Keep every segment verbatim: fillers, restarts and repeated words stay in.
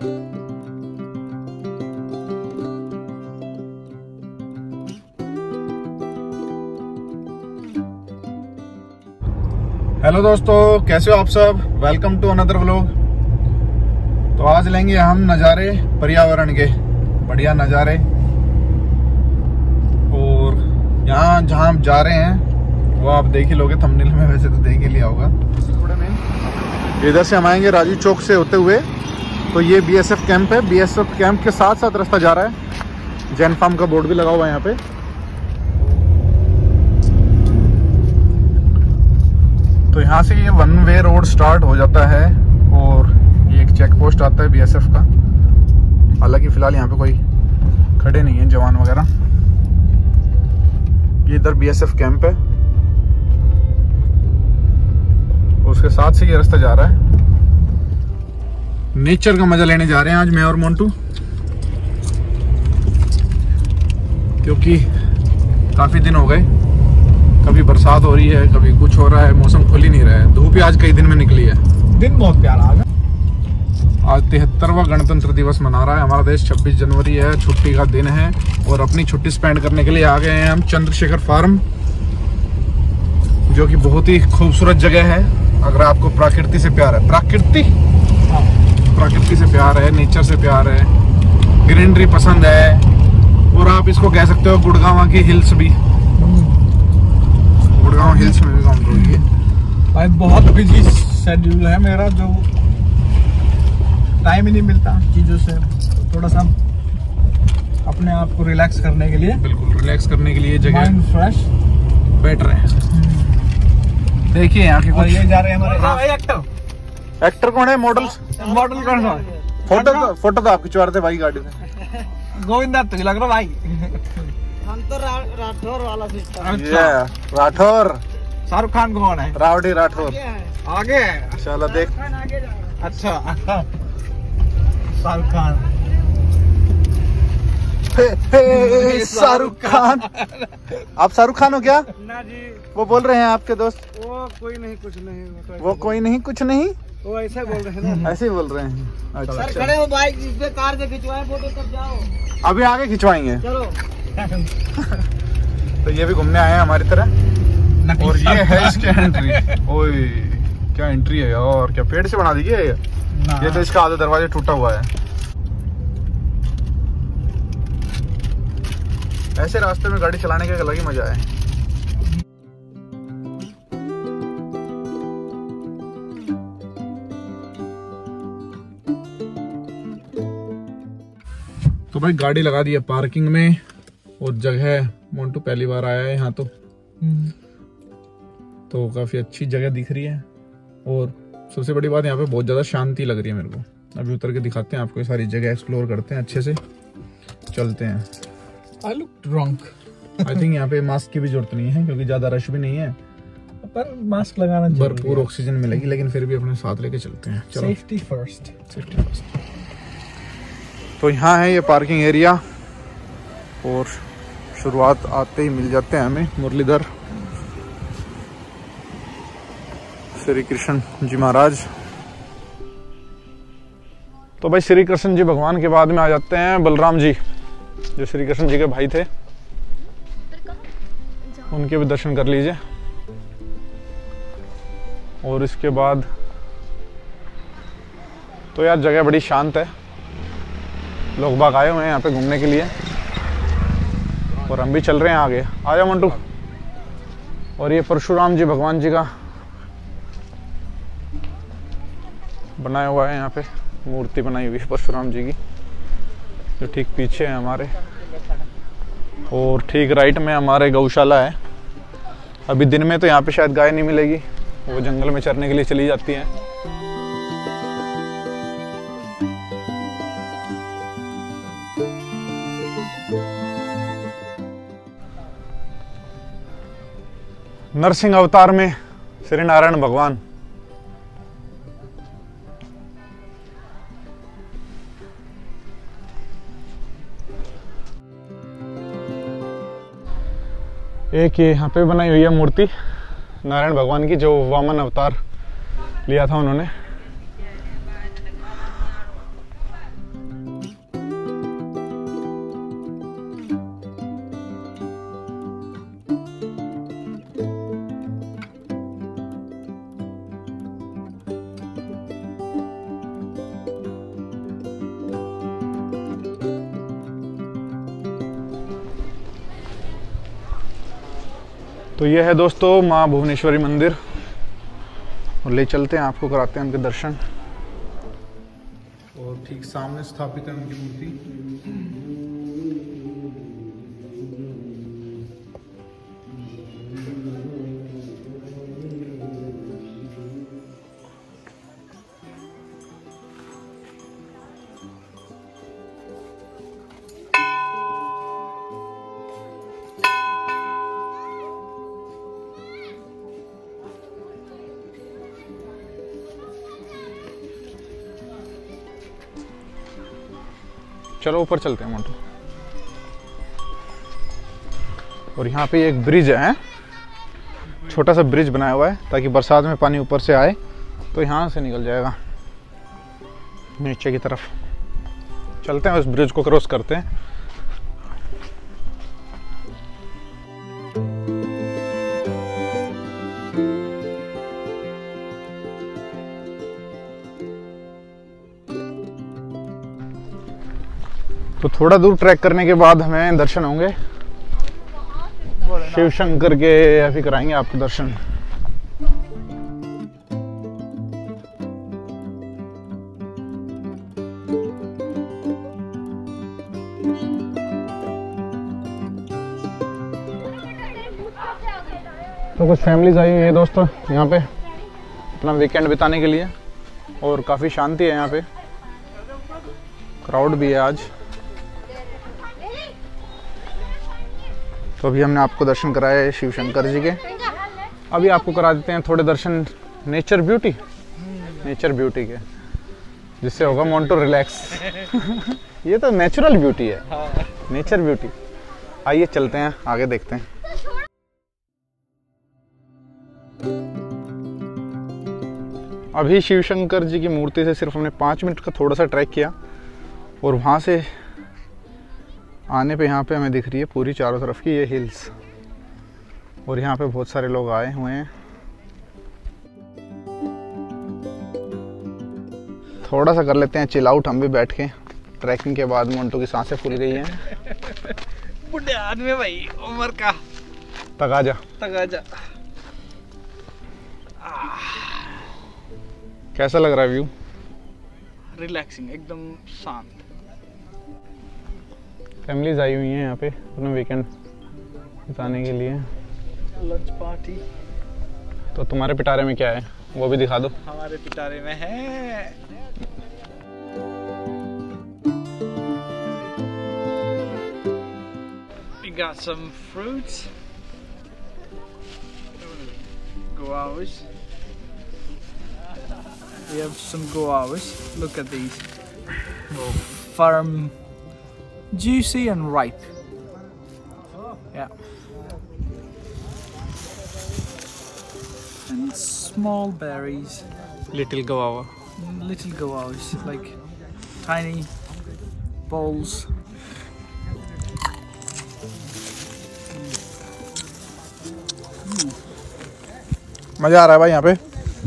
Hello दोस्तों, कैसे हो आप सब। Welcome to another vlog. तो आज लेंगे हम नज़ारे पर्यावरण के, बढ़िया नज़ारे। और यहाँ जहाँ हम जा रहे हैं वो आप देख ही लोगे थंबनेल में, वैसे तो देख ही लिया होगा। इधर से हम आएंगे राजू चौक से होते हुए, तो ये बीएसएफ कैंप है। बीएसएफ कैंप के साथ साथ रास्ता जा रहा है। जैन फार्म का बोर्ड भी लगा हुआ है यहाँ पे। तो यहाँ से ये वन वे रोड स्टार्ट हो जाता है और ये एक चेक पोस्ट आता है बीएसएफ का। हालांकि फिलहाल यहाँ पे कोई खड़े नहीं है जवान वगैरह। ये इधर बीएसएफ कैंप है, उसके साथ से ये रास्ता जा रहा है। नेचर का मजा लेने जा रहे हैं आज मैं और मोंटू, क्योंकि काफी दिन हो गए। कभी बरसात हो रही है, कभी कुछ हो रहा है, मौसम खुल ही नहीं रहा है। धूप ही आज कई दिन में निकली है। दिन बहुत प्यारा आ गया। आज तिहत्तरवां गणतंत्र दिवस मना रहा है हमारा देश। छब्बीस जनवरी है, छुट्टी का दिन है और अपनी छुट्टी स्पेंड करने के लिए आ गए हैं हम चंद्रशेखर फार्म, जो कि बहुत ही खूबसूरत जगह है। अगर आपको प्रकृति से प्यार है, प्रकृति प्रकृति से प्यार है, नेचर से प्यार है, ग्रीनरी पसंद है, और आप इसको कह सकते हो गुड़गांव की हिल्स भी। गुड़गांव हिल्स में भी काम करोगे। भाई बहुत बिजी शेड्यूल है मेरा, जो टाइम ही नहीं मिलता चीज़ों से। थोड़ा सा अपने आप को रिलैक्स करने के लिए, बिल्कुल रिलैक्स करने के लिए जगह माइंड फ्रेश बैठ रहे हैं। देखिए यहाँ के कुछ ये जा रहे हैं हमारे एक्टर। एक्टर कौन है? मॉडल मॉडल कौन सा? फोटो तो, फोटो तो आप खिंचवा रहे थे भाई गाड़ी से। गोविंदा तुझे लग रहा भाई। हम तो रा, राठौर वाला सिस्टम। अच्छा राठौर। शाहरुख खान कौन है? रावड़ी राठौर आगे है। चलो देख। अच्छा शाहरुख खान। शाहरुख खान। आप शाहरुख खान हो क्या? ना जी, वो बोल रहे हैं आपके दोस्त। वो कोई नहीं कुछ नहीं। वो, तो वो कोई नहीं कुछ नहीं, वो ऐसे बोल रहे हैं ना। ऐसे ही बोल रहे हैं। अच्छा, सर अच्छा। खड़े हो बाइक जिस पे कार से खिंचवाए फोटो, तब जाओ। अभी आगे खिंचवाएंगे। चलो। तो ये भी घूमने आए हैं हमारी तरह। और ये है इसकी एंट्री। ओए क्या एंट्री है यार, क्या पेड़ से बना दी है ये? ये तो इसका आधा दरवाजा टूटा हुआ है। ऐसे रास्ते में गाड़ी चलाने का अलग ही मजा है। तो भाई गाड़ी लगा दी है पार्किंग में, और जगह मोंटू पहली बार आया है यहाँ, तो तो काफी अच्छी जगह दिख रही है। और सबसे बड़ी बात यहाँ पे बहुत ज्यादा शांति लग रही है मेरे को। अभी उतर के दिखाते हैं आपको, ये सारी जगह एक्सप्लोर करते हैं अच्छे से, चलते हैं। I look drunk. I think यहाँ पे मास्क की भी जरूरत नहीं है, क्योंकि ज्यादा रश भी नहीं है, पर मास्क लगाना भरपूर ऑक्सीजन मिलेगी। लेकिन फिर भी अपने साथ लेके चलते हैं। चलो, सेफ्टी फर्स्ट। Safety first. तो यहाँ है ये पार्किंग एरिया, और शुरुआत आते ही मिल जाते हैं हमें मुरलीधर श्री कृष्ण जी महाराज। तो भाई श्री कृष्ण जी भगवान के बाद में आ जाते हैं बलराम जी, जो श्री कृष्ण जी के भाई थे। उनके भी दर्शन कर लीजिए। और इसके बाद तो यार जगह बड़ी शांत है, लोग बाग आए हुए हैं यहाँ पे घूमने के लिए, और हम भी चल रहे हैं आगे। आ जाओ मंटू। और ये परशुराम जी भगवान जी का बनाया हुआ है, यहाँ पे मूर्ति बनाई हुई है परशुराम जी की, जो ठीक पीछे है हमारे। और ठीक राइट में हमारे गौशाला है। अभी दिन में तो यहाँ पे शायद गाय नहीं मिलेगी, वो जंगल में चरने के लिए चली जाती हैं। नरसिंह अवतार में श्री नारायण भगवान। एक ये यहाँ पे बनाई हुई है मूर्ति नारायण भगवान की, जो वामन अवतार लिया था उन्होंने। तो ये है दोस्तों माँ भुवनेश्वरी मंदिर, और ले चलते हैं आपको, कराते हैं उनके दर्शन। और ठीक सामने स्थापित है उनकी मूर्ति। चलो ऊपर चलते हैं मोटू। और यहाँ पे एक ब्रिज है, छोटा सा ब्रिज बनाया हुआ है ताकि बरसात में पानी ऊपर से आए तो यहाँ से निकल जाएगा नीचे की तरफ। चलते हैं, उस ब्रिज को क्रॉस करते हैं। तो थोड़ा दूर ट्रैक करने के बाद हमें दर्शन होंगे शिव शंकर के, अभी कराएंगे आपको दर्शन। तो कुछ फैमिलीज आई हुई है दोस्तों यहाँ पे अपना वीकेंड बिताने के लिए, और काफ़ी शांति है यहाँ पे, क्राउड भी है आज। तो अभी हमने आपको दर्शन कराए शिव शंकर जी के, अभी आपको करा देते हैं थोड़े दर्शन नेचर ब्यूटी नेचर ब्यूटी के, जिससे होगा मोंटो रिलैक्स। ये तो नेचुरल ब्यूटी है, नेचर ब्यूटी। आइए चलते हैं आगे, देखते हैं। अभी शिव शंकर जी की मूर्ति से सिर्फ हमने पाँच मिनट का थोड़ा सा ट्रैक किया, और वहाँ से आने पे यहाँ पे हमें दिख रही है पूरी चारों तरफ की ये हिल्स, और यहाँ पे बहुत सारे लोग आए हुए हैं। थोड़ा सा कर लेते हैं चिल आउट हम भी बैठ के, ट्रैकिंग के बाद मोंटू की सांसें फूल गई हैं। बुढ़े आदमी भाई उम्र का, तगाजा तगाजा। कैसा लग रहा है व्यू? रिलैक्सिंग, एकदम शांत। फैमिलीज आई हुई हैं यहाँ पे अपना वीकेंड बिताने के लिए। Lunch party. तो तुम्हारे पिटारे में क्या है वो भी दिखा दो। हमारे पिटारे में है we got some fruits, guavas. We have some guavas. Look at these. Firm, juicy and ripe. Yeah. And small berries. Little guava. Little guavas, like tiny balls. मज़ा आ रहा है भाई यहाँ पे।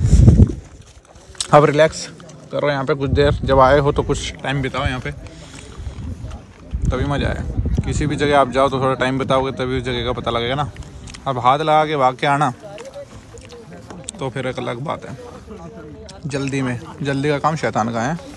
अब रिलैक्स करो यहाँ पे कुछ देर, जब आए हो तो कुछ टाइम बिताओ यहाँ पे, तभी मज़ा आए। किसी भी जगह आप जाओ तो थोड़ा टाइम बिताओगे तभी उस जगह का पता लगेगा ना। अब हाथ लगा के भाग के आना तो फिर एक अलग बात है। जल्दी में जल्दी का काम शैतान का है।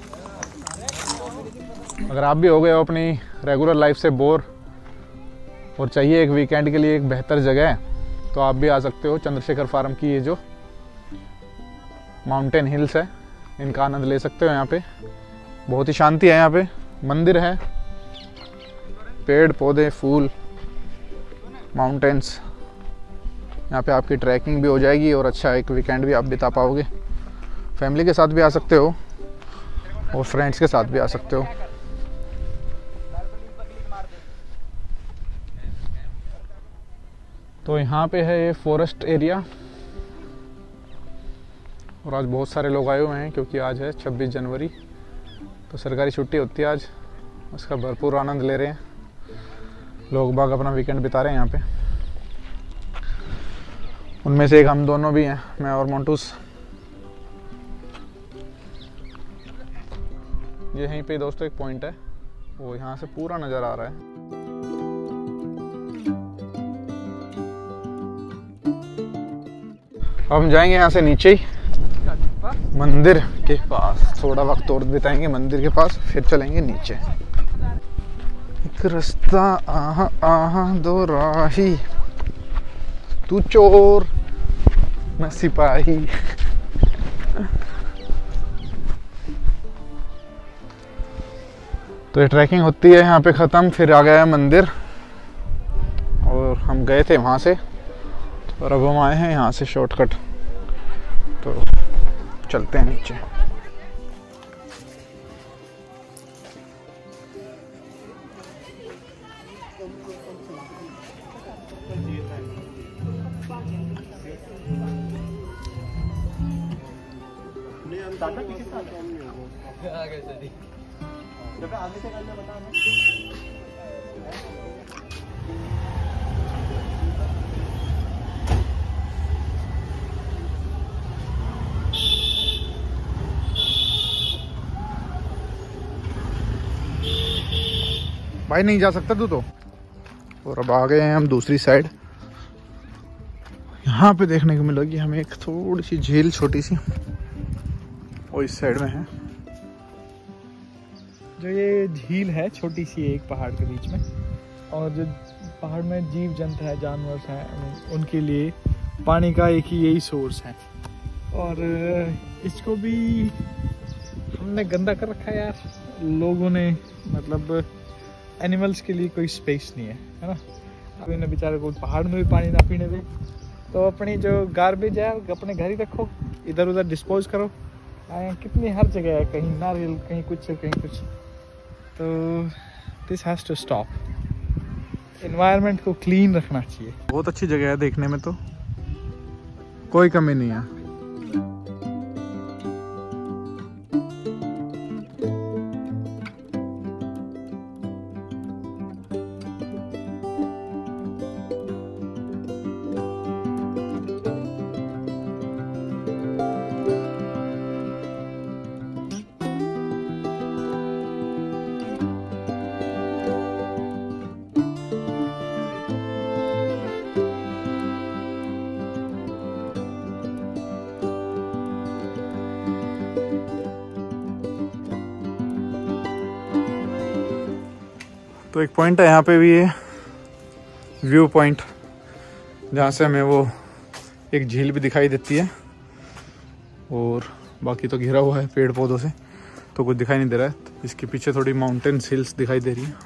अगर आप भी हो गए हो अपनी रेगुलर लाइफ से बोर और चाहिए एक वीकेंड के लिए एक बेहतर जगह, तो आप भी आ सकते हो चंद्रशेखर फार्म की ये जो माउंटेन हिल्स है, इनका आनंद ले सकते हो। यहाँ पे बहुत ही शांति है, यहाँ पे मंदिर है, पेड़ पौधे, फूल, माउंटेन्स। यहाँ पे आपकी ट्रैकिंग भी हो जाएगी और अच्छा एक वीकेंड भी आप बिता पाओगे। फैमिली के साथ भी आ सकते हो और फ्रेंड्स के साथ भी आ सकते हो। तो यहाँ पे है ये फॉरेस्ट एरिया, और आज बहुत सारे लोग आए हुए हैं क्योंकि आज है छब्बीस जनवरी, तो सरकारी छुट्टी होती है आज। उसका भरपूर आनंद ले रहे हैं लोग बाग, अपना वीकेंड बिता रहे हैं यहाँ पे। उनमें से एक हम दोनों भी हैं, मैं और मोंटूस। ये यहीं पे दोस्तों एक पॉइंट है, वो यहाँ से पूरा नज़र आ रहा है। हम जाएंगे यहाँ से नीचे ही मंदिर के पास, थोड़ा वक्त और बिताएंगे मंदिर के पास, फिर चलेंगे नीचे। एक रास्ता आहा आहा दो राही, तू चोर मैं सिपाही। तो ये ट्रैकिंग होती है यहाँ पे ख़त्म, फिर आ गया है मंदिर और हम गए थे वहाँ से और अब हम आए हैं यहाँ से शॉर्टकट, तो चलते हैं नीचे। भाई नहीं जा सकता तू तो। और अब आ गए हैं हम दूसरी साइड। यहाँ पे देखने को मिलेगी हमें एक थोड़ी सी झील, छोटी सी, और इस साइड में है। जो ये झील है छोटी सी एक पहाड़ के बीच में, और जो पहाड़ में जीव जंतु है, जानवर हैं, उनके लिए पानी का एक ही यही सोर्स है। और इसको भी हमने गंदा कर रखा है यार लोगों ने, मतलब एनिमल्स के लिए कोई स्पेस नहीं है, है ना। कोई ना बेचारे को पहाड़ में भी पानी ना पीने दे, तो अपनी जो गार्बेज है अपने घर ही रखो, इधर उधर डिस्पोज करो। कितनी हर जगह है, कहीं नारियल, कहीं कुछ कहीं कुछ। तो this has to stop. Environment को क्लीन रखना चाहिए। बहुत अच्छी जगह है देखने में, तो कोई कमी नहीं है। तो एक पॉइंट है यहाँ पे भी, है व्यू पॉइंट, जहाँ से हमें वो एक झील भी दिखाई देती है, और बाकी तो घिरा हुआ है पेड़ पौधों से, तो कुछ दिखाई नहीं दे रहा है। इसके पीछे थोड़ी माउंटेन्स, हिल्स दिखाई दे रही है।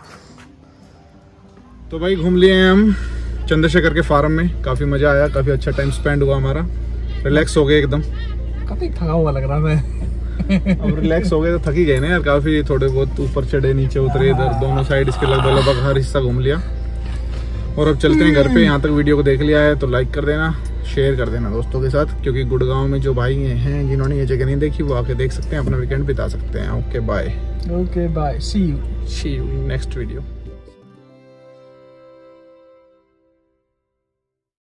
तो भाई घूम लिए हैं हम चंद्रशेखर के फार्म में, काफ़ी मज़ा आया, काफ़ी अच्छा टाइम स्पेंड हुआ हमारा, रिलैक्स हो गए एकदम। काफ़ी थका हुआ लग रहा मैं। अब रिलैक्स हो गए तो थक ही गए ना यार, काफी थोड़े बहुत ऊपर चढ़े नीचे उतरे, इधर दोनों साइड इसके लगभग लगभग हर हिस्सा घूम लिया। और अब चलते हैं घर पे। यहाँ तक वीडियो को देख लिया है तो लाइक कर देना, शेयर कर देना दोस्तों के साथ, क्योंकि गुड़गांव में जो भाई हैं जिन्होंने ये जगह नहीं देखी वो आके देख सकते हैं, अपना वीकेंड बिता सकते हैं। Okay bye. Okay bye, see you see you next video.